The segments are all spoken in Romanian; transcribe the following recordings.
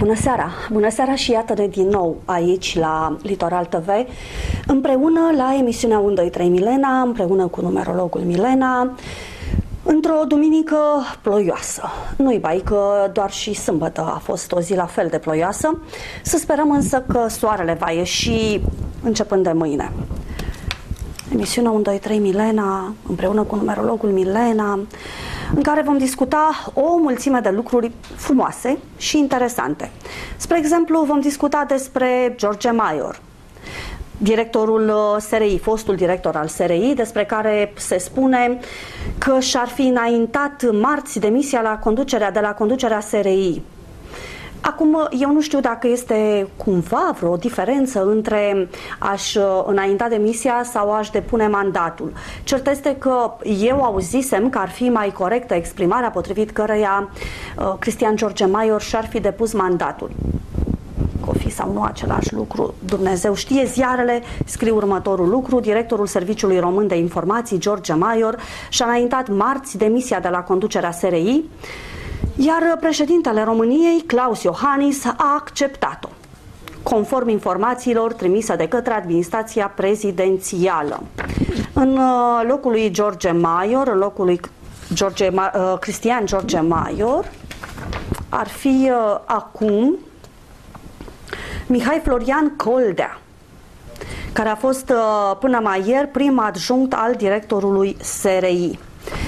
Bună seara! Bună seara și iată-ne din nou aici la Litoral TV, împreună la emisiunea 1, 2, 3 Milena, împreună cu numerologul Milena, într-o duminică ploioasă. Nu-i bai că doar și sâmbătă a fost o zi la fel de ploioasă. Să sperăm însă că soarele va ieși începând de mâine. Emisiunea 1, 2, 3 Milena, împreună cu numerologul Milena, în care vom discuta o mulțime de lucruri frumoase și interesante. Spre exemplu, vom discuta despre George Maior, directorul SRI, fostul director al SRI, despre care se spune că și-ar fi înaintat marți demisia de la conducerea SRI. Acum, eu nu știu dacă este cumva vreo diferență între a-și înainta demisia sau a-și depune mandatul. Cert este că eu auzisem că ar fi mai corectă exprimarea potrivit căreia Cristian George Maior și-ar fi depus mandatul. Că o fi sau nu același lucru, Dumnezeu știe. Ziarele scriu următorul lucru: directorul Serviciului Român de Informații, George Maior, și-a înaintat marți demisia de la conducerea SRI, iar președintele României, Klaus Iohannis, a acceptat-o, conform informațiilor trimise de către administrația prezidențială. În locul lui George Maior, în locul lui Cristian George Maior, ar fi acum Mihai Florian Coldea, care a fost până mai ieri prim adjunct al directorului SRI.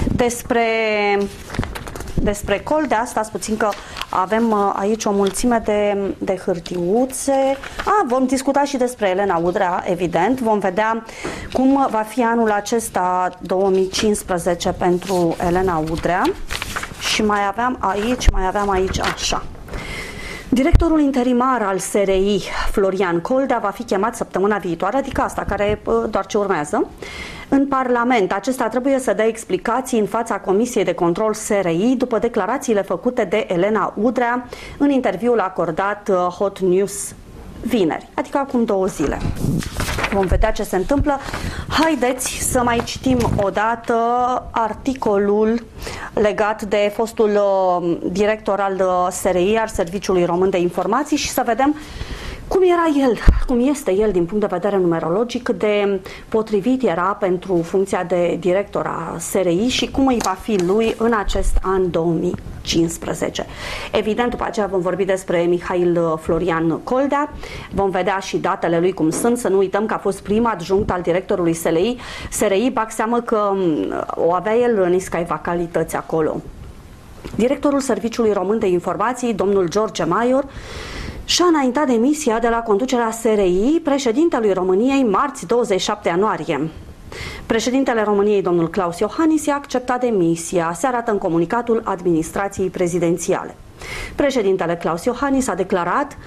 Despre Coldea, stați puțin că avem aici o mulțime de hârtiuțe. Vom discuta și despre Elena Udrea, evident. Vom vedea cum va fi anul acesta 2015 pentru Elena Udrea. Și mai aveam aici așa. Directorul interimar al SRI, Florian Coldea, va fi chemat săptămâna viitoare, adică asta, care doar ce urmează, în Parlament. Acesta trebuie să dea explicații în fața Comisiei de Control SRI după declarațiile făcute de Elena Udrea în interviul acordat Hot News vineri, adică acum 2 zile. Vom vedea ce se întâmplă. Haideți să mai citim odată articolul legat de fostul director al SRI, al Serviciului Român de Informații, și să vedem cum era el, cum este el din punct de vedere numerologic, cât de potrivit era pentru funcția de director a SRI și cum îi va fi lui în acest an 2015. Evident, după aceea vom vorbi despre Mihail Florian Coldea, vom vedea și datele lui cum sunt. Să nu uităm că a fost prim adjunct al directorului SRI, bag seamă că o avea el niscaiva calități acolo. Directorul Serviciului Român de Informații, domnul George Maior, și-a înaintat demisia de la conducerea SRI președintelui României marți 27 ianuarie. Președintele României, domnul Klaus Iohannis, i-a acceptat demisia, se arată în comunicatul administrației prezidențiale. Președintele Klaus Iohannis a declarat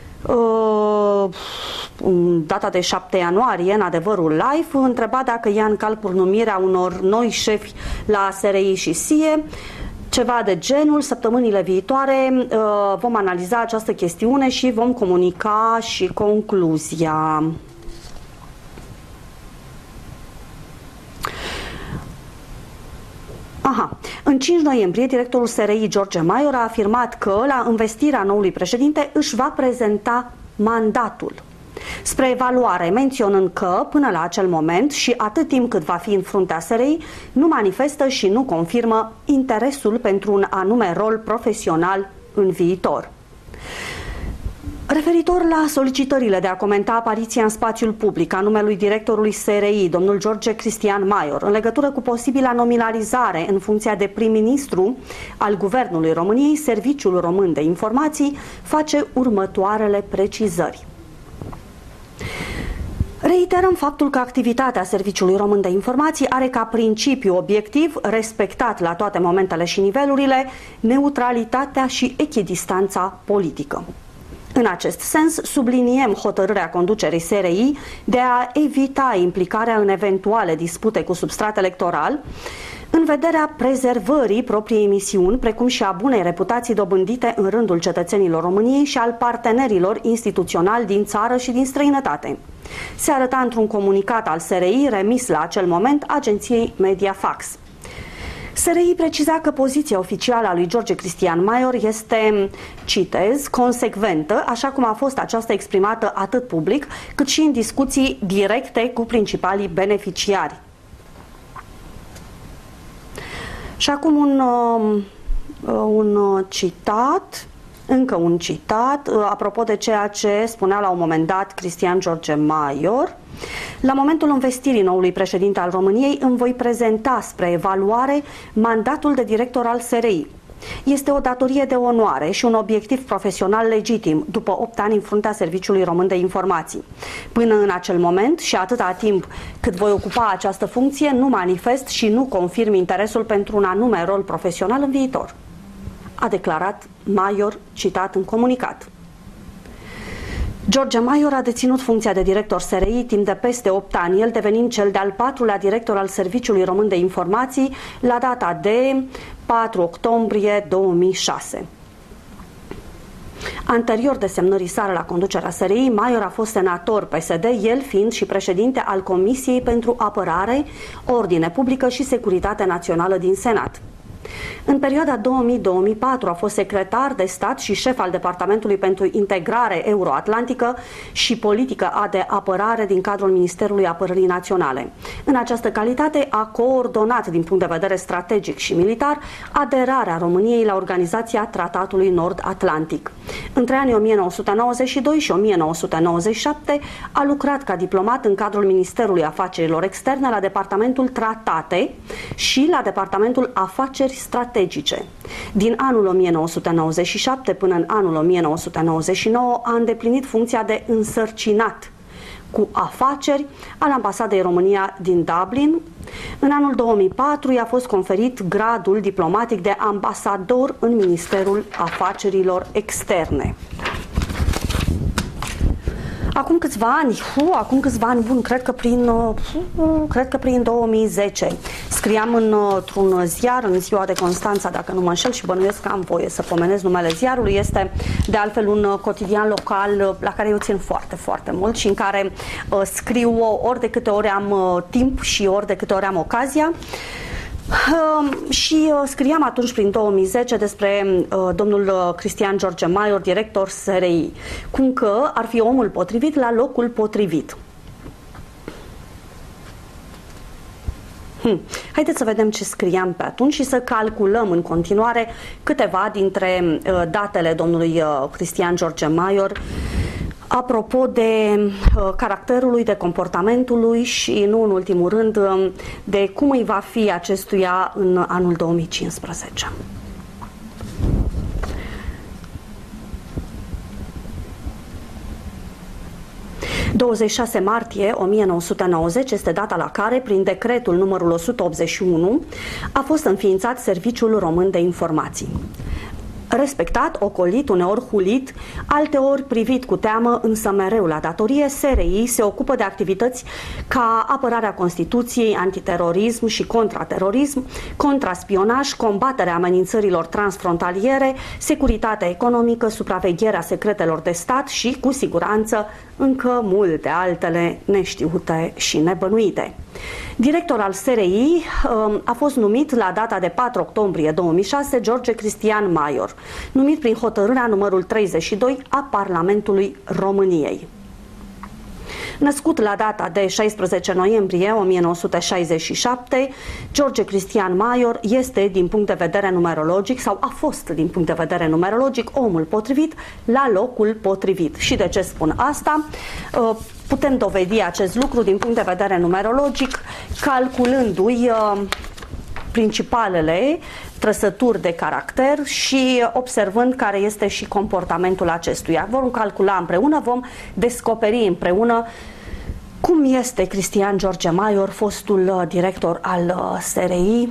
data de 7 ianuarie, în Adevărul Live, întrebat dacă ia în calcul numirea unor noi șefi la SRI și SIE, ceva de genul: săptămânile viitoare vom analiza această chestiune și vom comunica și concluzia. În 5 noiembrie, directorul SRI, George Maior, a afirmat că la învestirea noului președinte își va prezenta mandatul spre evaluare, menționând că, până la acel moment și atât timp cât va fi în fruntea SRI, nu manifestă și nu confirmă interesul pentru un anume rol profesional în viitor. Referitor la solicitările de a comenta apariția în spațiul public a numelui directorului SRI, domnul George Cristian Maior, în legătură cu posibila nominalizare în funcția de prim-ministru al Guvernului României, Serviciul Român de Informații face următoarele precizări. Reiterăm faptul că activitatea Serviciului Român de Informații are ca principiu obiectiv, respectat la toate momentele și nivelurile, neutralitatea și echidistanța politică. În acest sens, subliniem hotărârea conducerii SRI de a evita implicarea în eventuale dispute cu substrat electoral, în vederea prezervării propriei misiuni, precum și a bunei reputații dobândite în rândul cetățenilor României și al partenerilor instituționali din țară și din străinătate. Se arăta într-un comunicat al SRI remis la acel moment agenției Mediafax. SRI preciza că poziția oficială a lui George Cristian Maior este, citez, consecventă, așa cum a fost aceasta exprimată atât public, cât și în discuții directe cu principalii beneficiari. Și acum un citat, încă un citat, apropo de ceea ce spunea la un moment dat Cristian George Maior. La momentul învestirii noului președinte al României îmi voi prezenta spre evaluare mandatul de director al SRI. Este o datorie de onoare și un obiectiv profesional legitim după 8 ani în fruntea Serviciului Român de Informații. Până în acel moment și atâta timp cât voi ocupa această funcție, nu manifest și nu confirm interesul pentru un anume rol profesional în viitor, a declarat Maior, citat în comunicat. George Maior a deținut funcția de director SRI timp de peste 8 ani, el devenind cel de-al 4-lea director al Serviciului Român de Informații la data de 4 octombrie 2006. Anterior desemnării sale la conducerea SRI, Maior a fost senator PSD, el fiind și președinte al Comisiei pentru Apărare, Ordine Publică și Securitate Națională din Senat. În perioada 2000-2004 a fost secretar de stat și șef al Departamentului pentru Integrare Euroatlantică și Politică de Apărare din cadrul Ministerului Apărării Naționale. În această calitate a coordonat din punct de vedere strategic și militar aderarea României la Organizația Tratatului Nord-Atlantic. Între anii 1992 și 1997 a lucrat ca diplomat în cadrul Ministerului Afacerilor Externe la Departamentul Tratate și la Departamentul Afaceri Strategice. Din anul 1997 până în anul 1999 a îndeplinit funcția de însărcinat cu afaceri al Ambasadei România din Dublin. În anul 2004 i-a fost conferit gradul diplomatic de ambasador în Ministerul Afacerilor Externe. Acum câțiva ani, bun, cred că prin 2010, scriam într-un ziar, în Ziua de Constanța, dacă nu mă înșel, și bănuiesc că am voie să pomenesc numele ziarului. Este de altfel un cotidian local la care eu țin foarte, foarte mult și în care scriu ori de câte ori am timp și ori de câte ori am ocazia. Și scriam atunci prin 2010 despre domnul Cristian George Maior, director SRI, cum că ar fi omul potrivit la locul potrivit. Haideți să vedem ce scriam pe atunci și să calculăm în continuare câteva dintre datele domnului Cristian George Maior apropo de caracterul lui, de comportamentul lui și, nu în ultimul rând, de cum îi va fi acestuia în anul 2015. – 26 martie 1990 este data la care, prin decretul numărul 181, a fost înființat Serviciul Român de Informații. Respectat, ocolit, uneori hulit, alteori privit cu teamă, însă mereu la datorie, SRI se ocupă de activități ca apărarea Constituției, antiterorism și contraterorism, contraspionaj, combaterea amenințărilor transfrontaliere, securitatea economică, supravegherea secretelor de stat și, cu siguranță, încă multe altele neștiute și nebănuite. Director al SRI a fost numit la data de 4 octombrie 2006 George Cristian Maior, numit prin hotărârea numărul 32 a Parlamentului României. Născut la data de 16 noiembrie 1967, George Cristian Maior este, din punct de vedere numerologic, sau a fost, din punct de vedere numerologic, omul potrivit la locul potrivit. Și de ce spun asta? Putem dovedi acest lucru din punct de vedere numerologic, calculându-i principalele trăsături de caracter și observând care este și comportamentul acestuia. Vom calcula împreună, vom descoperi împreună cum este Cristian George Maior, fostul director al SRI,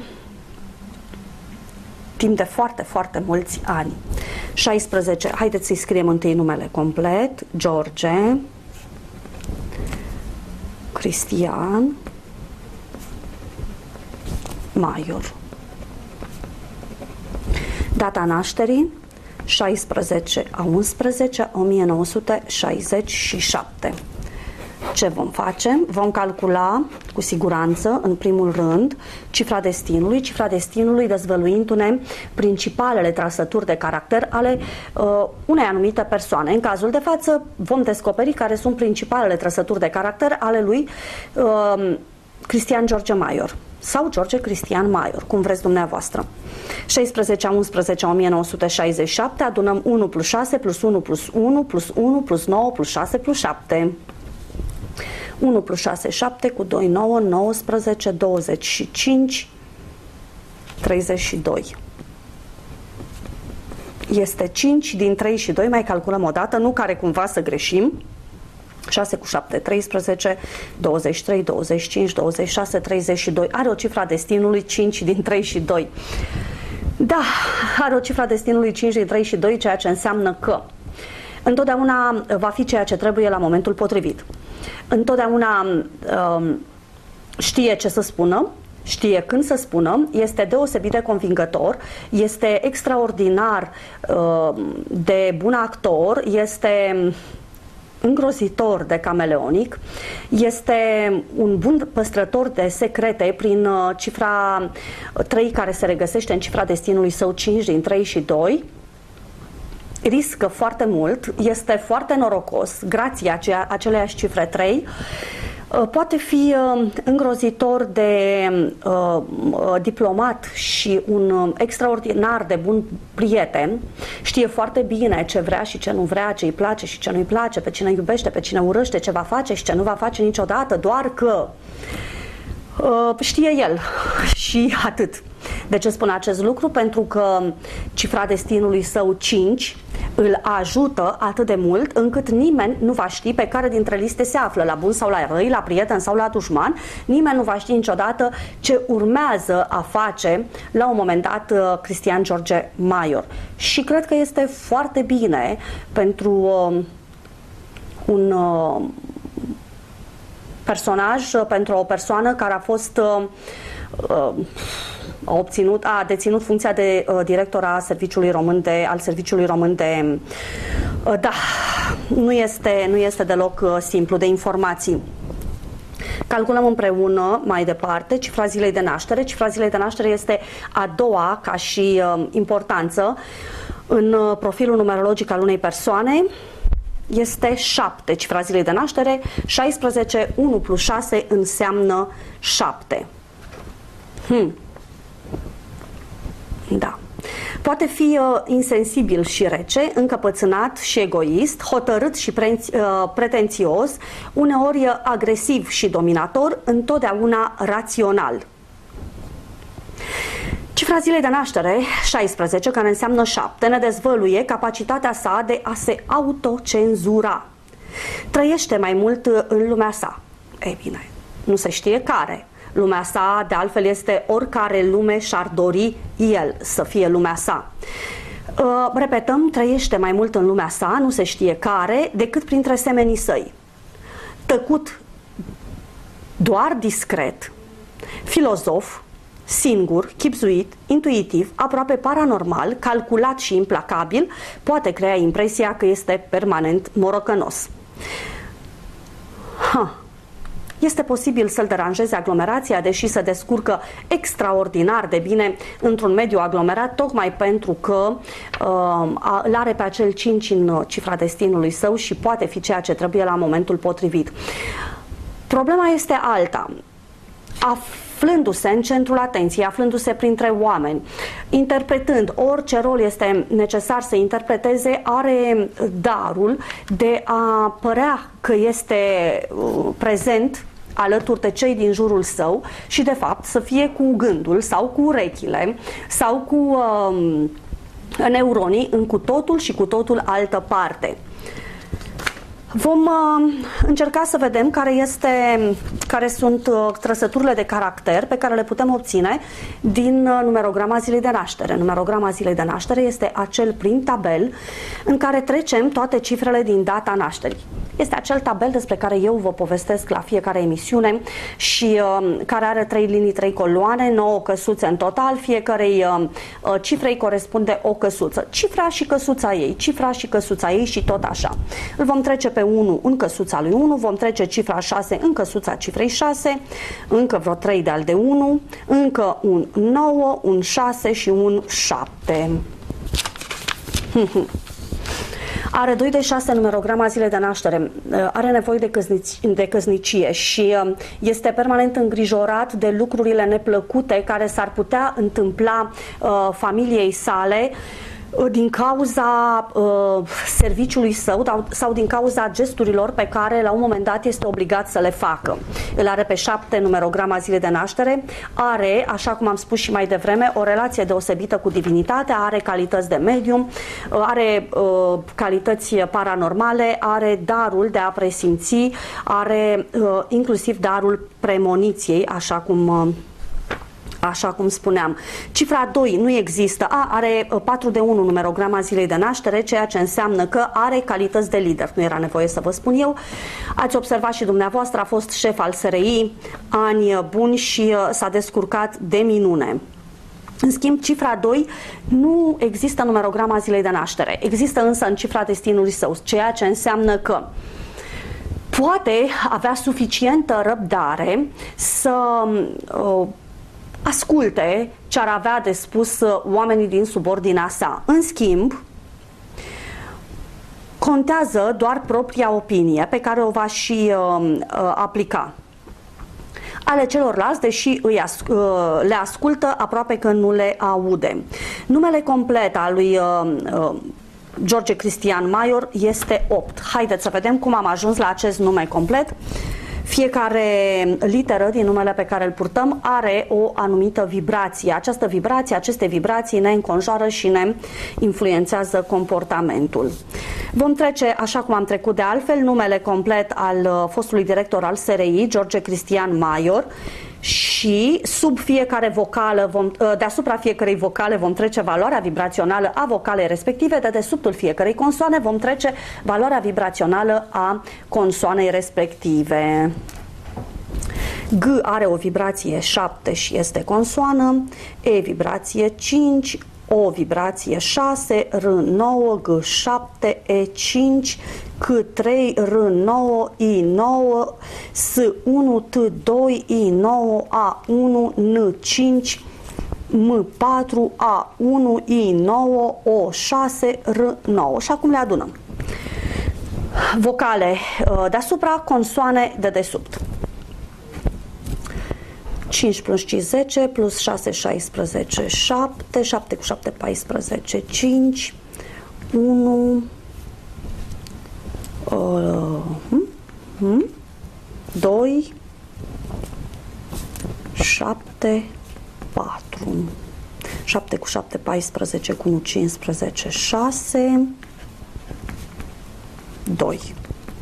timp de foarte, foarte mulți ani. 16, haideți să-i scriem întâi numele complet, George Cristian Maior. Data nașterii 16/11/1967. Ce vom face? Vom calcula cu siguranță, în primul rând, cifra destinului dezvăluindu-ne principalele trăsături de caracter ale unei anumite persoane. În cazul de față vom descoperi care sunt principalele trăsături de caracter ale lui Cristian George Maior sau George Cristian Maior, cum vreți dumneavoastră. 16/11/1967, adunăm 1 plus 6 plus 1 plus 1 plus 1 plus 9 plus 6 plus 7. 1 plus 6, 7, cu 2, 9, 19, 25, 32. Este 5 din 3 și 2, mai calculăm o dată, nu care cumva să greșim. 6 cu 7, 13, 23, 25, 26, 32. Are o cifra destinului 5 din 3 și 2. Da, are o cifra destinului 5 din 3 și 2, ceea ce înseamnă că întotdeauna va fi ceea ce trebuie la momentul potrivit. Întotdeauna știe ce să spună, știe când să spună, este deosebit de convingător, este extraordinar de bun actor, este îngrozitor de cameleonic, este un bun păstrător de secrete prin cifra 3 care se regăsește în cifra destinului său 5 din 3 și 2, riscă foarte mult, este foarte norocos, grație aceleiași cifre 3, poate fi îngrozitor de diplomat și un extraordinar de bun prieten, știe foarte bine ce vrea și ce nu vrea, ce îi place și ce nu îi place, pe cine iubește, pe cine urăște, ce va face și ce nu va face niciodată, doar că știe el și atât. De ce spun acest lucru? Pentru că cifra destinului său 5 îl ajută atât de mult încât nimeni nu va ști pe care dintre liste se află, la bun sau la răi, la prieten sau la dușman. Nimeni nu va ști niciodată ce urmează a face la un moment dat Cristian George Maior. Și cred că este foarte bine pentru un personaj, pentru o persoană care a fost a deținut funcția de director al Serviciului Român de da, nu este deloc simplu de informații. Calculăm împreună mai departe cifra zilei de naștere. Cifra zilei de naștere este a doua ca și importanță în profilul numerologic al unei persoane. Este 7, cifra zilei de naștere, 16, 1 plus 6 înseamnă 7. Da. Poate fi insensibil și rece, încăpățânat și egoist, hotărât și pretențios, uneori agresiv și dominator, întotdeauna rațional. Cifra zilei de naștere, 16, care înseamnă 7, ne dezvăluie capacitatea sa de a se autocenzura. Trăiește mai mult în lumea sa. Ei bine, nu se știe care. Lumea sa, de altfel, este oricare lume și-ar dori el să fie lumea sa. Repetăm, trăiește mai mult în lumea sa, nu se știe care, decât printre semenii săi. Tăcut, doar discret, filozof, singur, chibzuit, intuitiv, aproape paranormal, calculat și implacabil, poate crea impresia că este permanent morocănos. Este posibil să-l deranjeze aglomerația, deși se descurcă extraordinar de bine într-un mediu aglomerat, tocmai pentru că îl are pe acel 5 în cifra destinului său și poate fi ceea ce trebuie la momentul potrivit. Problema este alta. Aflându-se în centrul atenției, aflându-se printre oameni, interpretând orice rol este necesar să interpreteze, are darul de a părea că este prezent alături de cei din jurul său și de fapt să fie cu gândul sau cu urechile sau cu neuronii în cu totul și cu totul altă parte. Vom încerca să vedem care sunt trăsăturile de caracter pe care le putem obține din numerograma zilei de naștere. Numerograma zilei de naștere este acel prim tabel în care trecem toate cifrele din data nașterii. Este acel tabel despre care eu vă povestesc la fiecare emisiune și care are 3 linii, 3 coloane, 9 căsuțe în total, fiecarei cifrei corespunde o căsuță. Cifra și căsuța ei, cifra și căsuța ei și tot așa. Îl vom trece pe 1 în căsuța lui 1, vom trece cifra 6 în căsuța cifrei 6, încă vreo 3 de-al de 1, încă un 9, un 6 și un 7. Are 2 de 6 numerograma zilei de naștere, are nevoie de căsnicie și este permanent îngrijorat de lucrurile neplăcute care s-ar putea întâmpla familiei sale din cauza serviciului său sau din cauza gesturilor pe care la un moment dat este obligat să le facă. Îl are pe 7 numerograma zilei de naștere, are, așa cum am spus și mai devreme, o relație deosebită cu divinitatea, are calități de medium, are calități paranormale, are darul de a presimți, are inclusiv darul premoniției, așa cum spuneam. Cifra 2 nu există. Are 4 de 1 numerograma zilei de naștere, ceea ce înseamnă că are calități de lider. Nu era nevoie să vă spun eu. Ați observat și dumneavoastră, a fost șef al SRI, ani buni și s-a descurcat de minune. În schimb, cifra 2 nu există numerograma zilei de naștere. Există însă în cifra destinului său, ceea ce înseamnă că poate avea suficientă răbdare să asculte ce ar avea de spus oamenii din subordinea sa. În schimb, contează doar propria opinie pe care o va și aplica. Ale celorlalți, deși le ascultă, aproape că nu le aude. Numele complet al lui George Cristian Maior este 8. Haideți să vedem cum am ajuns la acest nume complet. Fiecare literă din numele pe care îl purtăm are o anumită vibrație. Această vibrație, aceste vibrații ne înconjoară și ne influențează comportamentul. Vom trece, așa cum am trecut de altfel, numele complet al fostului director al SRI, George Cristian Maior, și sub fiecare vocală, deasupra fiecarei vocale vom trece valoarea vibrațională a vocalei respective, de dedesubtul fiecarei consoane vom trece valoarea vibrațională a consoanei respective. G are o vibrație 7 și este consoană, E vibrație 5, O vibrație 6, R 9, G 7, E 5, C3, R9, I9, S1, T2, I9, A1, N5, M4, A1, I9, O6, R9. Și acum le adunăm. Vocale deasupra, consoane de desubt. 5 plus 5, 10, plus 6, 16, 7, 7 cu 7, 14, 5, 1, 2, 7, 4, 7 cu 7, 14, cu 1, 15, 6, 2.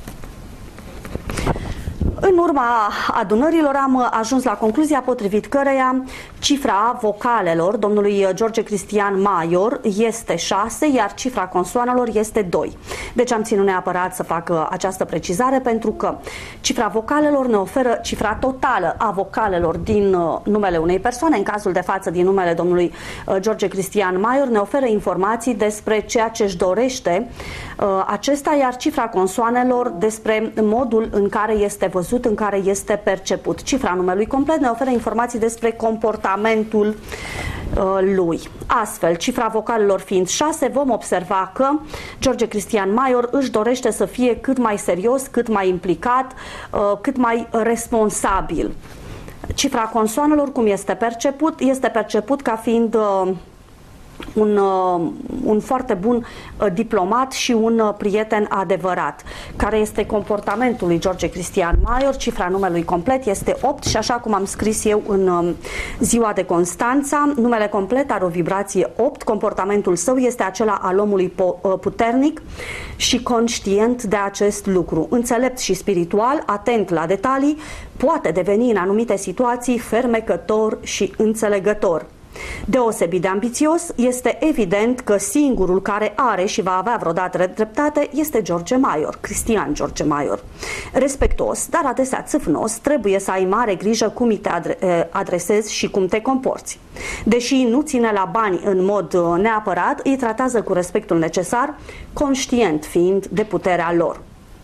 În urma adunărilor am ajuns la concluzia potrivit căreia cifra vocalelor domnului George Cristian Maior este 6, iar cifra consoanelor este 2. Deci am ținut neapărat să fac această precizare pentru că cifra vocalelor ne oferă cifra totală a vocalelor din numele unei persoane, în cazul de față din numele domnului George Cristian Maior, ne oferă informații despre ceea ce își dorește acesta, iar cifra consoanelor despre modul în care este văzut, în care este perceput. Cifra numelui complet ne oferă informații despre comportamentul lui. Astfel, cifra vocalelor fiind 6, vom observa că George Cristian Maior își dorește să fie cât mai serios, cât mai implicat, cât mai responsabil. Cifra consoanelor, cum este perceput? Este perceput ca fiind un foarte bun diplomat și un prieten adevărat. Care este comportamentul lui George Cristian Maior? Cifra numelui complet este 8 și așa cum am scris eu în ziua de Constanța, numele complet are o vibrație 8, comportamentul său este acela al omului puternic și conștient de acest lucru. Înțelept și spiritual, atent la detalii, poate deveni în anumite situații fermecător și înțelegător. Deosebit de ambițios, este evident că singurul care are și va avea vreodată dreptate este George Maior, Cristian George Maior. Respectos, dar adesea țâfnos, trebuie să ai mare grijă cum te adresezi și cum te comporți. Deși nu ține la bani în mod neapărat, îi tratează cu respectul necesar, conștient fiind de puterea lor.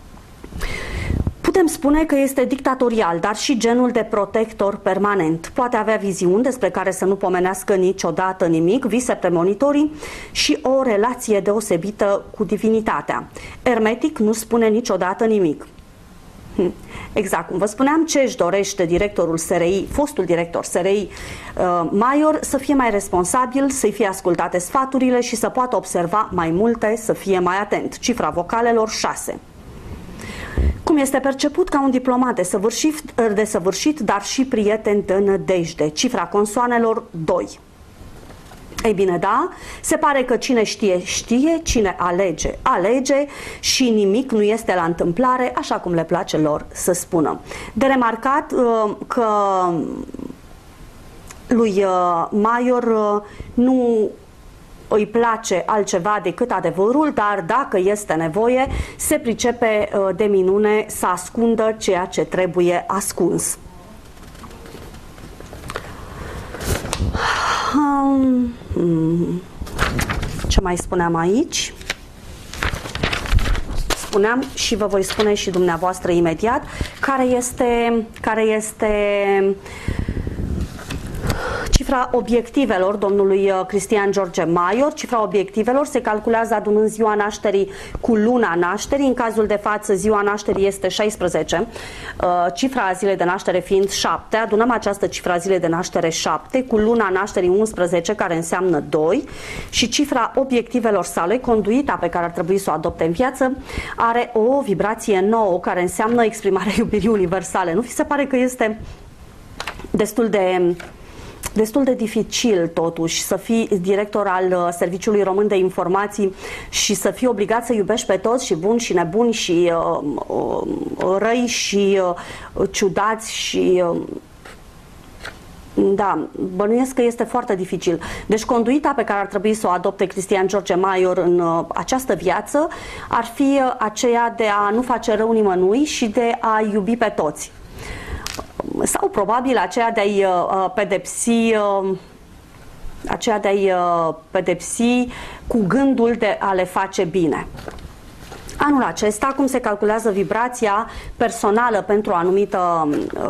Putem spune că este dictatorial, dar și genul de protector permanent. Poate avea viziuni despre care să nu pomenească niciodată nimic, vise premonitorii și o relație deosebită cu divinitatea. Ermetic, nu spune niciodată nimic. Exact, cum vă spuneam, ce își dorește directorul SRI, fostul director SRI Maior, să fie mai responsabil, să-i fie ascultate sfaturile și să poată observa mai multe, să fie mai atent. Cifra vocalelor 6. Cum este perceput ca un diplomat desăvârșit, dar și prieten de nădejde. Cifra consoanelor 2. Ei bine, da, se pare că cine știe, știe, cine alege, alege și nimic nu este la întâmplare, așa cum le place lor să spună. De remarcat că lui Maior nu îi place altceva decât adevărul, dar dacă este nevoie, se pricepe de minune să ascundă ceea ce trebuie ascuns. Ce mai spuneam aici? Spuneam și vă voi spune și dumneavoastră imediat care este cifra obiectivelor domnului Cristian George Maior. Cifra obiectivelor se calculează adunând ziua nașterii cu luna nașterii. În cazul de față, ziua nașterii este 16, cifra zilei de naștere fiind 7. Adunăm această cifra zilei de naștere 7 cu luna nașterii 11, care înseamnă 2, și cifra obiectivelor sale, conduita pe care ar trebui să o adopte în viață, are o vibrație nouă, care înseamnă exprimarea iubirii universale. Nu vi se pare că este destul de dificil totuși să fii director al Serviciului Român de Informații și să fii obligat să iubești pe toți, și buni și nebuni și răi și ciudați și da, bănuiesc că este foarte dificil. Deci conduita pe care ar trebui să o adopte Cristian George Maior în această viață ar fi aceea de a nu face rău nimănui și de a iubi pe toți. Sau probabil aceea de a-i pedepsi cu gândul de a le face bine. Anul acesta, cum se calculează vibrația personală pentru o anumită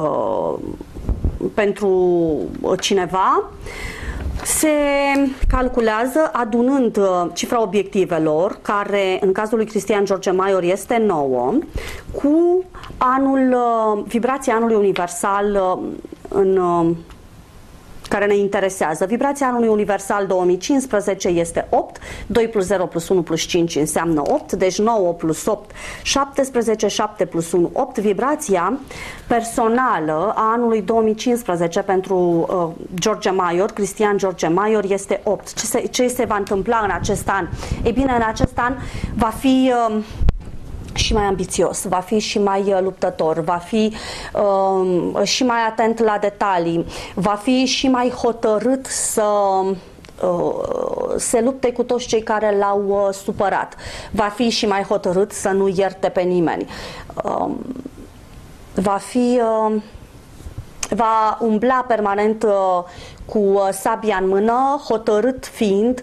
pentru cineva, se calculează adunând cifra obiectivelor, care în cazul lui Cristian George Maior este 9, cu vibrația anului universal care ne interesează. Vibrația anului universal 2015 este 8, 2 plus 0 plus 1 plus 5 înseamnă 8, deci 9 plus 8, 17, 7 plus 1, 8. Vibrația personală a anului 2015 pentru George Maior, Cristian George Maior, este 8. Ce se va întâmpla în acest an? Ei bine, în acest an va fi și mai ambițios, va fi și mai luptător, va fi și mai atent la detalii, va fi și mai hotărât să se lupte cu toți cei care l-au supărat, va fi și mai hotărât să nu ierte pe nimeni, va umbla permanent cu sabia în mână, hotărât fiind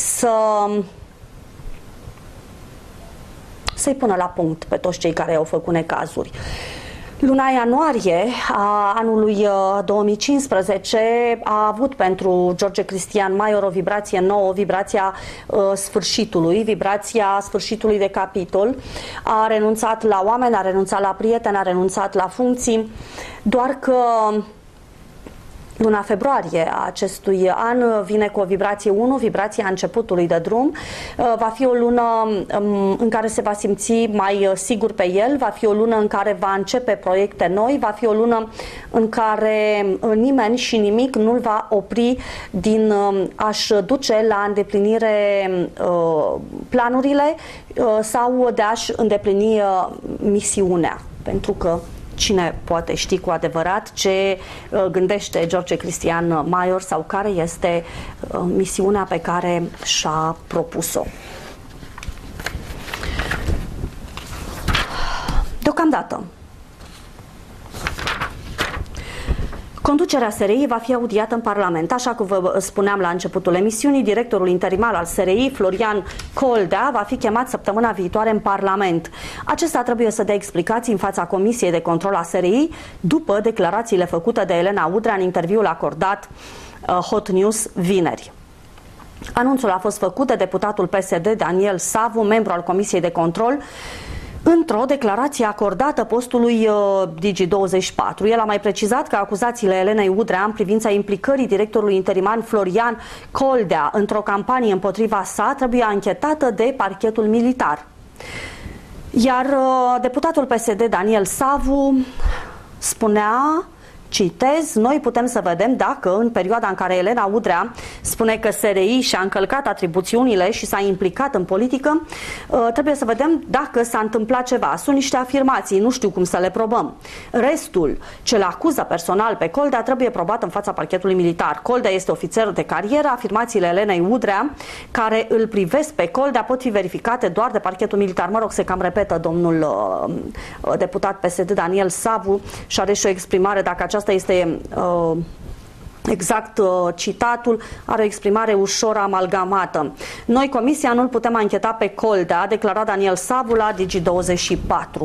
să-i pună la punct pe toți cei care au făcut necazuri. Luna ianuarie a anului 2015 a avut pentru George Cristian Maior o vibrație nouă, vibrația sfârșitului de capitol. A renunțat la oameni, a renunțat la prieteni, a renunțat la funcții, doar că luna februarie a acestui an vine cu o vibrație 1, vibrația începutului de drum. Va fi o lună în care se va simți mai sigur pe el, va fi o lună în care va începe proiecte noi, va fi o lună în care nimeni și nimic nu-l va opri din a-și duce la îndeplinire planurile sau de a-și îndeplini misiunea. Pentru că cine poate ști cu adevărat ce gândește George Cristian Maior sau care este misiunea pe care și-a propus-o. Deocamdată, conducerea SRI va fi audiată în Parlament. Așa cum vă spuneam la începutul emisiunii, directorul interimar al SRI, Florian Coldea, va fi chemat săptămâna viitoare în Parlament. Acesta trebuie să dea explicații în fața Comisiei de Control a SRI după declarațiile făcute de Elena Udrea în interviul acordat Hot News vineri. Anunțul a fost făcut de deputatul PSD Daniel Savu, membru al Comisiei de Control, într-o declarație acordată postului Digi24. El a mai precizat că acuzațiile Elenei Udrea în privința implicării directorului interimar Florian Coldea într-o campanie împotriva sa trebuie anchetată de parchetul militar. Iar deputatul PSD Daniel Savu spunea, citez, noi putem să vedem dacă în perioada în care Elena Udrea spune că SRI și-a încălcat atribuțiunile și s-a implicat în politică, trebuie să vedem dacă s-a întâmplat ceva. Sunt niște afirmații, nu știu cum să le probăm. Restul, ce l acuză personal pe Coldea, trebuie probat în fața parchetului militar. Coldea este ofițer de carieră, afirmațiile Elenei Udrea, care îl privesc pe Coldea, pot fi verificate doar de parchetul militar. Mă rog, se cam repetă domnul deputat PSD Daniel Savu și are și o exprimare, dacă aceasta este exact citatul, are o exprimare ușor amalgamată. Noi, Comisia, nu-l putem ancheta pe Coldea, a declarat Daniel Savu la Digi24.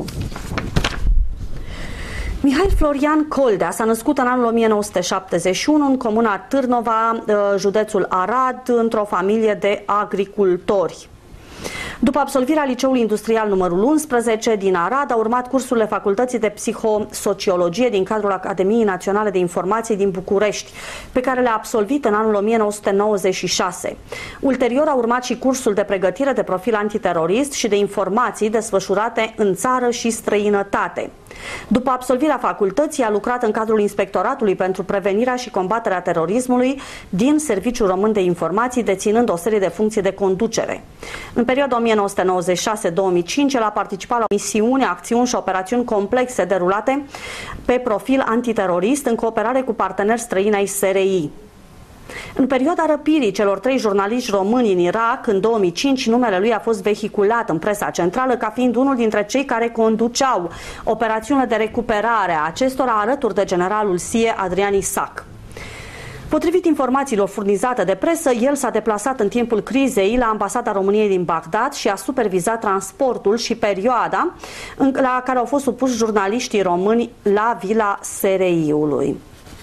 Mihail Florian Coldea s-a născut în anul 1971 în comuna Târnova, județul Arad, într-o familie de agricultori. După absolvirea Liceului Industrial numărul 11 din Arad, a urmat cursurile Facultății de Psihosociologie din cadrul Academiei Naționale de Informații din București, pe care le-a absolvit în anul 1996. Ulterior a urmat și cursul de pregătire de profil antiterorist și de informații desfășurate în țară și străinătate. După absolvirea facultății, a lucrat în cadrul Inspectoratului pentru Prevenirea și Combaterea Terorismului din Serviciul Român de Informații, deținând o serie de funcții de conducere. În perioada 1996-2005, el a participat la misiuni, acțiuni și operațiuni complexe derulate pe profil antiterorist în cooperare cu parteneri străini ai SRI. În perioada răpirii celor 3 jurnaliști români în Irak, în 2005, numele lui a fost vehiculat în presa centrală ca fiind unul dintre cei care conduceau operațiunile de recuperare a acestora alături de generalul SIE Adrian Isac. Potrivit informațiilor furnizate de presă, el s-a deplasat în timpul crizei la Ambasada României din Bagdad și a supervizat transportul și perioada la care au fost supuși jurnaliștii români la vila SRI-ului.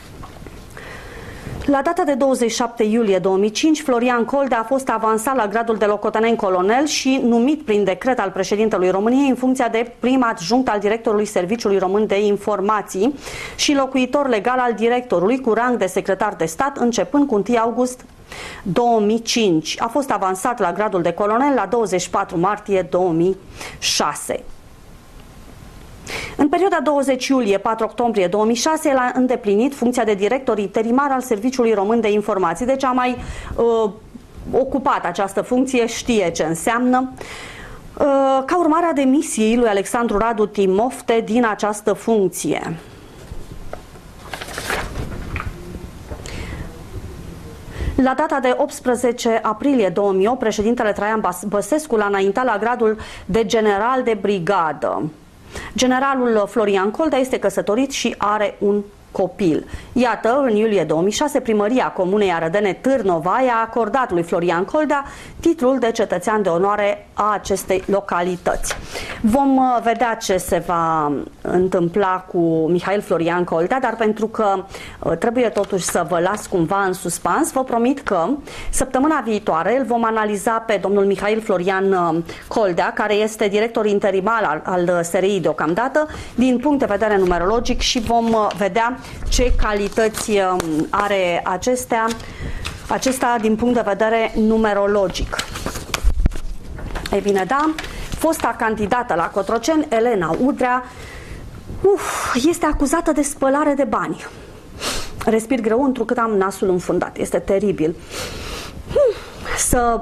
La data de 27 iulie 2005, Florian Coldea a fost avansat la gradul de locotenent colonel și numit prin decret al președintelui României în funcția de prim adjunct al directorului Serviciului Român de Informații și locuitor legal al directorului cu rang de secretar de stat începând cu 1 august 2005. A fost avansat la gradul de colonel la 24 martie 2006. În perioada 20 iulie-4 octombrie 2006, el a îndeplinit funcția de director interimar al Serviciului Român de Informații, deci a mai ocupat această funcție, știe ce înseamnă. Ca urmare a demisiei lui Alexandru Radu Timofte din această funcție. La data de 18 aprilie 2008, președintele Traian Băsescu l-a înaintat la gradul de general de brigadă. Generalul Florian Coldea este căsătorit și are un copil. Iată, în iulie 2006, primăria Comunei Arădene Târnova i-a acordat lui Florian Coldea titlul de cetățean de onoare a acestei localități. Vom vedea ce se va întâmpla cu Mihail Florian Coldea, dar pentru că trebuie totuși să vă las cumva în suspans, vă promit că săptămâna viitoare îl vom analiza pe domnul Mihail Florian Coldea, care este director interimar al SRI deocamdată, din punct de vedere numerologic și vom vedea ce calități are acesta din punct de vedere numerologic. Ei bine, da, fosta candidată la Cotroceni, Elena Udrea, este acuzată de spălare de bani. Respir greu întrucât am nasul înfundat. Este teribil. să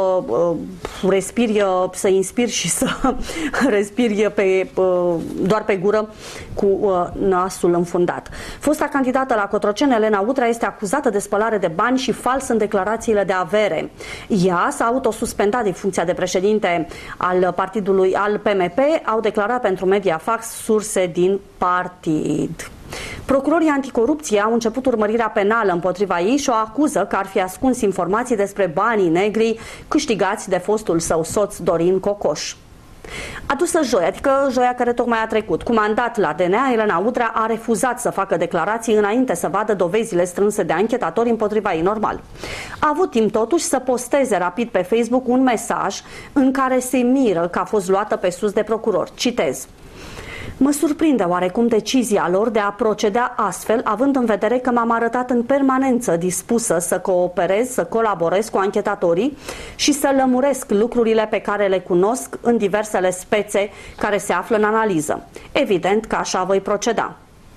respiri, să inspiri și să respiri doar pe gură cu nasul înfundat. Fosta candidată la Cotroceni, Elena Udrea, este acuzată de spălare de bani și fals în declarațiile de avere. Ea s-a autosuspendat din funcția de președinte al partidului, al PMP, au declarat pentru Mediafax surse din partid. Procurorii anticorupție au început urmărirea penală împotriva ei și o acuză că ar fi ascuns informații despre banii negri câștigați de fostul său soț Dorin Cocoș. Adusă joi, adică joia care tocmai a trecut, cu mandat la DNA, Elena Udrea a refuzat să facă declarații înainte să vadă dovezile strânse de anchetatori împotriva ei, normal. A avut timp totuși să posteze rapid pe Facebook un mesaj în care se miră că a fost luată pe sus de procuror. Citez: "Mă surprinde oarecum decizia lor de a proceda astfel, având în vedere că m-am arătat în permanență dispusă să cooperez, să colaborez cu anchetatorii și să lămuresc lucrurile pe care le cunosc în diversele spețe care se află în analiză. Evident că așa voi proceda."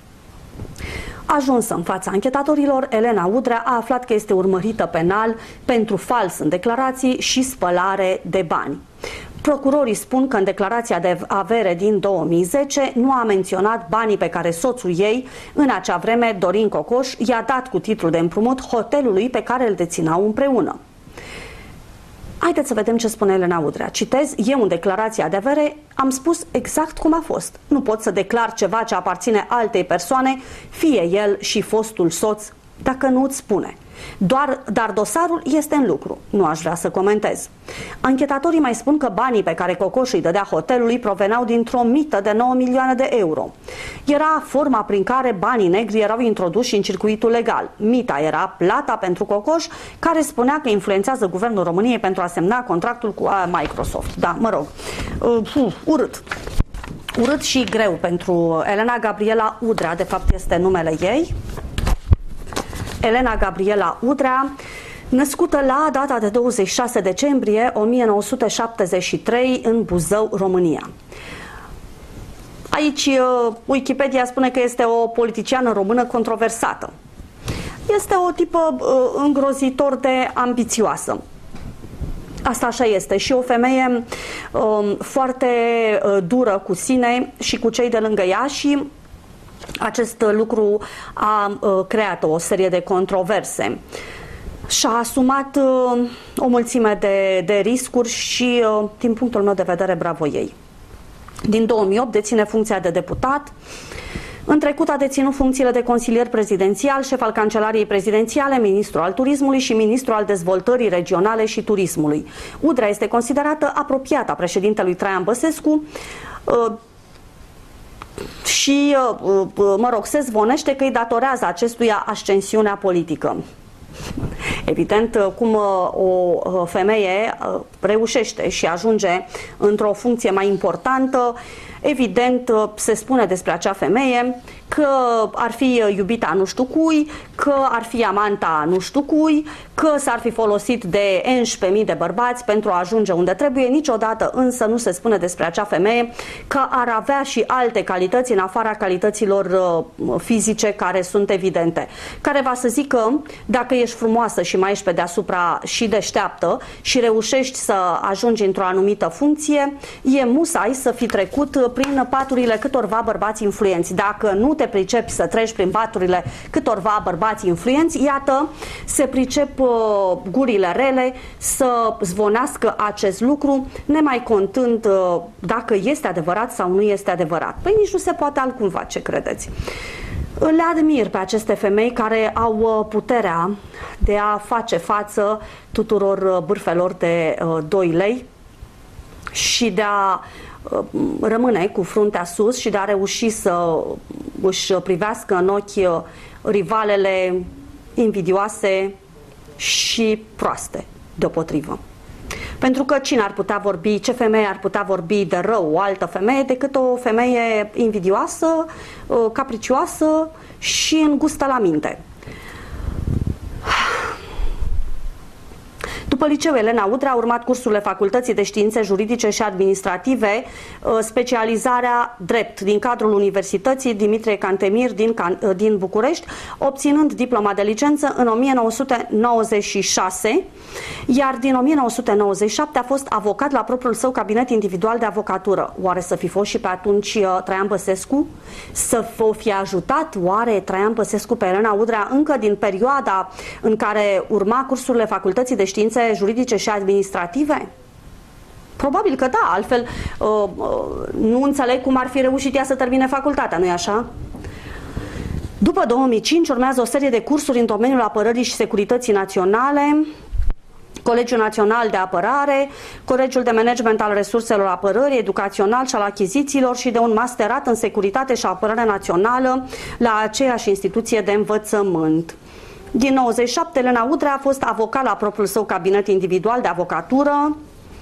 Ajunsă în fața anchetatorilor, Elena Udrea a aflat că este urmărită penal pentru fals în declarații și spălare de bani. Procurorii spun că în declarația de avere din 2010 nu a menționat banii pe care soțul ei, în acea vreme Dorin Cocoș, i-a dat cu titlu de împrumut hotelului pe care îl dețineau împreună. Haideți să vedem ce spune Elena Udrea. Citez: "Eu în declarația de avere am spus exact cum a fost. Nu pot să declar ceva ce aparține altei persoane, fie el și fostul soț, dacă nu îți spune. Dar dosarul este în lucru. Nu aș vrea să comentez." Anchetatorii mai spun că banii pe care Cocoș îi dădea hotelului proveneau dintr-o mită de 9 milioane de euro. Era forma prin care banii negri erau introduși în circuitul legal. Mita era plata pentru Cocoș, care spunea că influențează guvernul României pentru a semna contractul cu Microsoft. Da, mă rog, urât. Urât și greu pentru Elena Gabriela Udrea, de fapt este numele ei. Elena Gabriela Udrea, născută la data de 26 decembrie 1973 în Buzău, România. Aici Wikipedia spune că este o politiciană română controversată. Este o tipă îngrozitor de ambițioasă. Asta așa este. Și o femeie foarte dură cu sine și cu cei de lângă ea și acest lucru a creat o serie de controverse. Și-a asumat o mulțime de riscuri și, din punctul meu de vedere, bravo ei. Din 2008 deține funcția de deputat. În trecut a deținut funcțiile de consilier prezidențial, șef al Cancelariei Prezidențiale, ministru al turismului și ministru al dezvoltării regionale și turismului. Udrea este considerată apropiată a președintelui Traian Băsescu și, mă rog, se zvonește că îi datorează acestuia ascensiunea politică. Evident, cum o femeie reușește și ajunge într-o funcție mai importantă, evident se spune despre acea femeie că ar fi iubita nu știu cui, că ar fi amanta nu știu cui, că s-ar fi folosit de 11.000 de bărbați pentru a ajunge unde trebuie. Niciodată însă nu se spune despre acea femeie că ar avea și alte calități în afara calităților fizice care sunt evidente. Care va să zică, dacă ești frumoasă și mai ești pe deasupra și deșteaptă și reușești să ajungi într-o anumită funcție, e musai să fi trecut prin paturile câtorva bărbați influenți. Dacă nu te pricepi să treci prin paturile câtorva bărbați influenți, iată, se pricep gurile rele să zvonească acest lucru, nemai contând dacă este adevărat sau nu este adevărat. Păi nici nu se poate altcumva, ce credeți? Le admir pe aceste femei care au puterea de a face față tuturor bârfelor de 2 lei și de a rămâne cu fruntea sus și de a reuși să își privească în ochi rivalele invidioase și proaste deopotrivă. Pentru că cine ar putea vorbi, ce femeie ar putea vorbi de rău o altă femeie decât o femeie invidioasă, capricioasă și îngustă la minte. După liceu, Elena Udrea a urmat cursurile Facultății de Științe Juridice și Administrative, specializarea drept din cadrul Universității Dimitrie Cantemir din București, obținând diploma de licență în 1996, iar din 1997 a fost avocat la propriul său cabinet individual de avocatură. Oare să fi fost și pe atunci Traian Băsescu? Să o fi ajutat oare Traian Băsescu pe Elena Udrea încă din perioada în care urma cursurile Facultății de Științe Juridice și Administrative? Probabil că da, altfel nu înțeleg cum ar fi reușit ea să termine facultatea, nu-i așa? După 2005 urmează o serie de cursuri în domeniul apărării și securității naționale, Colegiul Național de Apărare, Colegiul de Management al Resurselor Apărării, Educațional și al Achizițiilor și de un masterat în Securitate și Apărare Națională la aceeași instituție de învățământ. Din 97, Elena Udrea a fost avocat la propriul său cabinet individual de avocatură.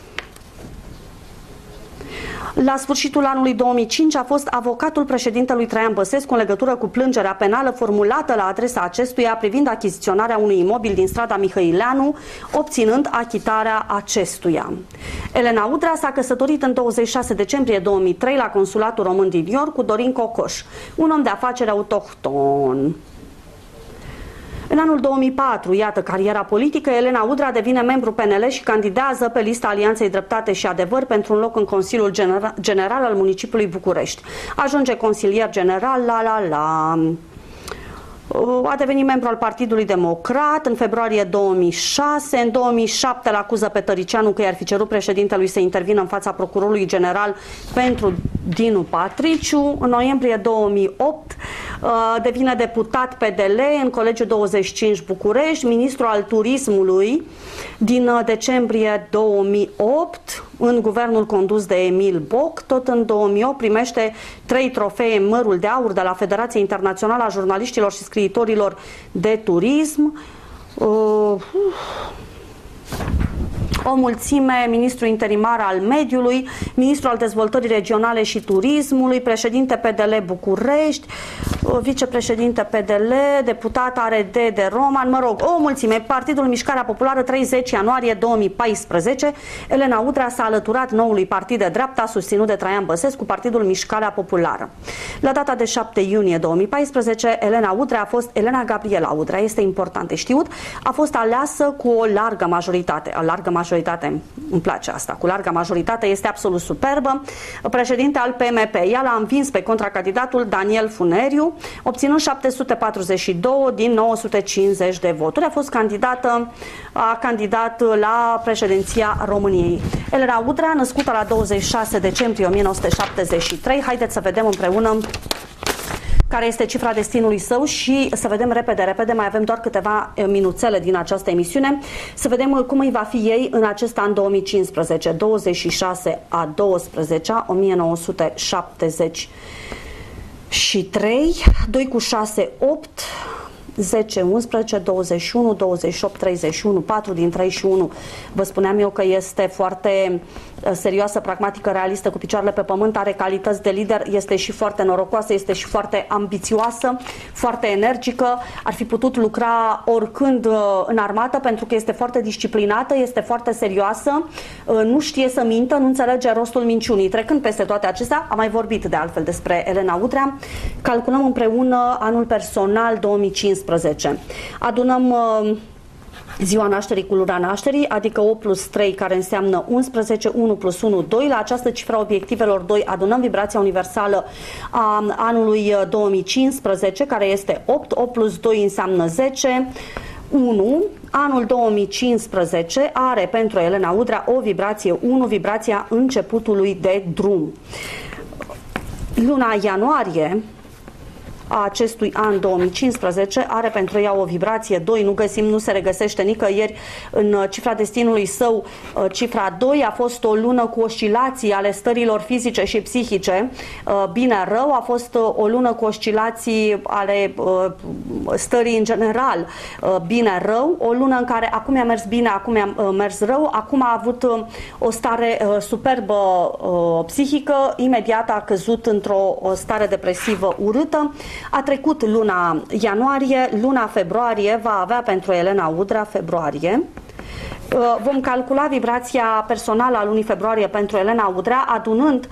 La sfârșitul anului 2005 a fost avocatul președintelui Traian Băsescu în legătură cu plângerea penală formulată la adresa acestuia privind achiziționarea unui imobil din strada Mihăileanu, obținând achitarea acestuia. Elena Udrea s-a căsătorit în 26 decembrie 2003 la Consulatul Român din New York cu Dorin Cocoș, un om de afaceri autohton. În anul 2004, iată cariera politică, Elena Udrea devine membru PNL și candidează pe lista Alianței Dreptate și Adevăr pentru un loc în Consiliul General al municipiului București. Ajunge consilier general a devenit membru al Partidului Democrat în februarie 2006. În 2007 îl acuză pe Tăricianu că i-ar fi cerut președintelui să intervină în fața procurorului general pentru Dinu Patriciu. În noiembrie 2008 devine deputat PDL în Colegiul 25 București, ministru al turismului din decembrie 2008 în guvernul condus de Emil Boc. Tot în 2008 primește 3 trofee Mărul de Aur de la Federația Internațională a Jurnaliștilor și Scriitorilor de Turism. O mulțime, ministru interimar al mediului, ministru al dezvoltării regionale și turismului, președinte PDL București, vicepreședinte PDL, deputat ARD de Roman, mă rog, o mulțime. Partidul Mișcarea Populară, 30 ianuarie 2014, Elena Udrea s-a alăturat noului partid de dreapta susținut de Traian Băsescu, Partidul Mișcarea Populară. La data de 7 iunie 2014, Elena Udrea a fost Elena Gabriela Udrea, este important de știut, a fost aleasă cu o largă majoritate. Îmi place asta, cu largă majoritate, este absolut superbă, președinte al PMP. Ea l-a învins pe contracandidatul Daniel Funeriu, obținând 742 din 950 de voturi. A fost candidat la președinția României. Elena Udrea, născută la 26 decembrie 1973. Haideți să vedem împreună care este cifra destinului său și să vedem repede, mai avem doar câteva minuțele din această emisiune, să vedem cum îi va fi ei în acest an 2015, 26 a 12 1973, 2 cu 6, 8, 10, 11, 21, 28, 31, 4 din 31. Vă spuneam eu că este foarte serioasă, pragmatică, realistă, cu picioarele pe pământ, are calități de lider, este și foarte norocoasă, este și foarte ambițioasă, foarte energică, ar fi putut lucra oricând în armată pentru că este foarte disciplinată, este foarte serioasă, nu știe să mintă, nu înțelege rostul minciunii. Trecând peste toate acestea, am mai vorbit de altfel despre Elena Udrea, calculăm împreună anul personal 2015. Adunăm ziua nașterii cu luna nașterii, adică 8 plus 3, care înseamnă 11, 1 plus 1, 2. La această cifră obiectivelor 2 adunăm vibrația universală a anului 2015, care este 8, 8 plus 2 înseamnă 10, 1. Anul 2015 are pentru Elena Udrea o vibrație 1, vibrația începutului de drum. Luna ianuarie a acestui an 2015 are pentru ea o vibrație 2, nu se regăsește nicăieri în cifra destinului său. Cifra 2 a fost o lună cu oscilații ale stărilor fizice și psihice, bine-rău, a fost o lună cu oscilații ale stării în general, bine-rău, o lună în care acum a mers bine, acum a mers rău, acum a avut o stare superbă psihică, imediat a căzut într-o stare depresivă urâtă. A trecut luna ianuarie, luna februarie va avea pentru Elena Udrea, februarie, Vom calcula vibrația personală a lunii februarie pentru Elena Udrea, adunând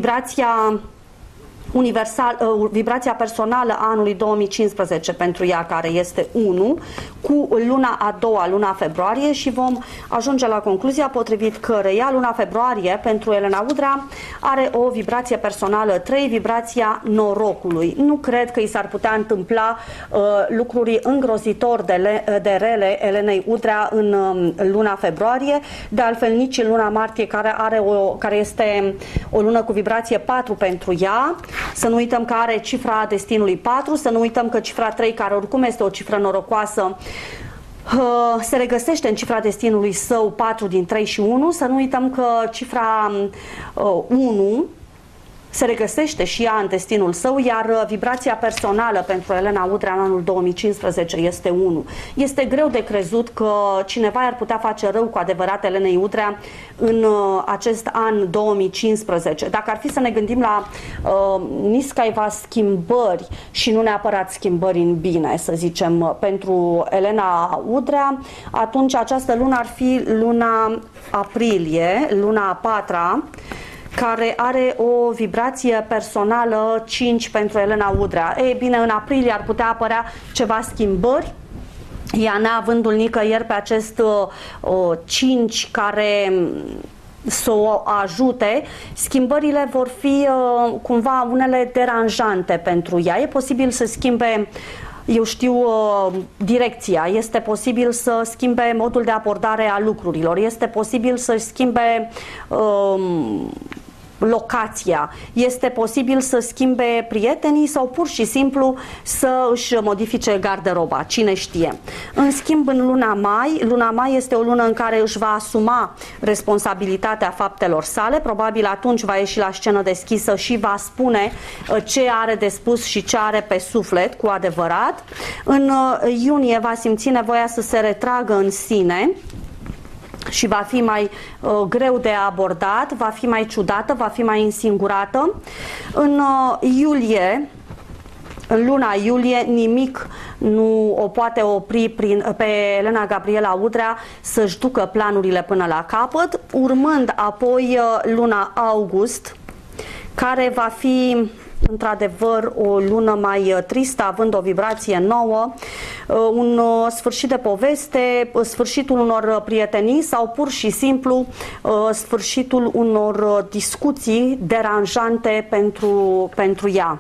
vibrația personală a anului 2015 pentru ea, care este 1, cu luna a doua, luna februarie, și vom ajunge la concluzia potrivit căreia luna februarie pentru Elena Udrea are o vibrație personală 3, vibrația norocului. Nu cred că i s-ar putea întâmpla lucruri îngrozitor de rele Elenei Udrea în luna februarie, de altfel nici în luna martie, care este o lună cu vibrație 4 pentru ea. Să nu uităm că are cifra destinului 4, să nu uităm că cifra 3, care oricum este o cifră norocoasă, se regăsește în cifra destinului său 4 din 3 și 1, să nu uităm că cifra 1 se regăsește și ea în destinul său, iar vibrația personală pentru Elena Udrea în anul 2015 este 1. Este greu de crezut că cineva ar putea face rău cu adevărat Elenei Udrea în acest an 2015. Dacă ar fi să ne gândim la niscaiva schimbări și nu neapărat schimbări în bine, să zicem, pentru Elena Udrea, atunci această lună ar fi luna aprilie, luna a patra, care are o vibrație personală 5 pentru Elena Udrea. Ei bine, în aprilie ar putea apărea ceva schimbări, ea neavându-l nicăieri pe acest 5 care să o ajute. Schimbările vor fi cumva unele deranjante pentru ea. E posibil să schimbe, eu știu, direcția, este posibil să schimbe modul de abordare a lucrurilor, este posibil să schimbe locația, este posibil să schimbe prietenii sau pur și simplu să își modifice garderoba, cine știe. În schimb, în luna mai este o lună în care își va asuma responsabilitatea faptelor sale, probabil atunci va ieși la scenă deschisă și va spune ce are de spus și ce are pe suflet cu adevărat. În iunie va simți nevoia să se retragă în sine și va fi mai greu de abordat, va fi mai ciudată, va fi mai însingurată. În iulie, în luna iulie, nimic nu o poate opri pe Elena Gabriela Udrea să-și ducă planurile până la capăt, urmând apoi luna august, care va fi într-adevăr o lună mai tristă, având o vibrație nouă, un sfârșit de poveste, sfârșitul unor prietenii sau pur și simplu sfârșitul unor discuții deranjante pentru ea.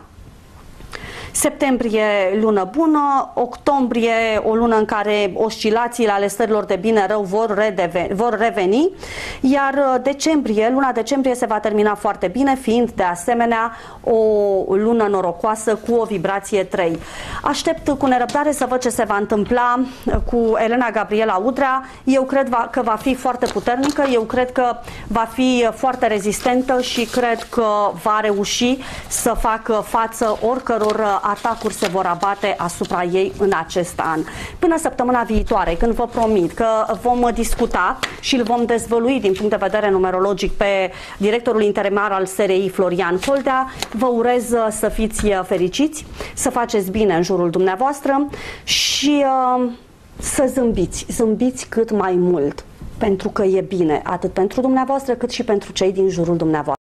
Septembrie, lună bună, octombrie, o lună în care oscilațiile ale stărilor de bine-rău vor reveni, iar decembrie, luna decembrie se va termina foarte bine, fiind de asemenea o lună norocoasă cu o vibrație 3. Aștept cu nerăbdare să văd ce se va întâmpla cu Elena Gabriela Udrea. Eu cred că va fi foarte puternică, eu cred că va fi foarte rezistentă și cred că va reuși să facă față oricăror atacuri se vor abate asupra ei în acest an. Până săptămâna viitoare, când vă promit că vom discuta și îl vom dezvălui din punct de vedere numerologic pe directorul interimar al SRI, Florian Coldea, vă urez să fiți fericiți, să faceți bine în jurul dumneavoastră și să zâmbiți. Zâmbiți cât mai mult, pentru că e bine, atât pentru dumneavoastră cât și pentru cei din jurul dumneavoastră.